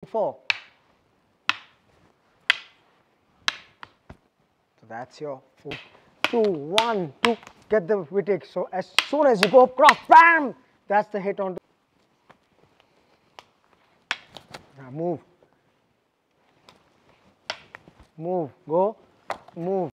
4. So that's your 4, 2, 1, 2. Get the retake. So as soon as you go cross, bam! That's the hit on. Now move. Move. Go. Move.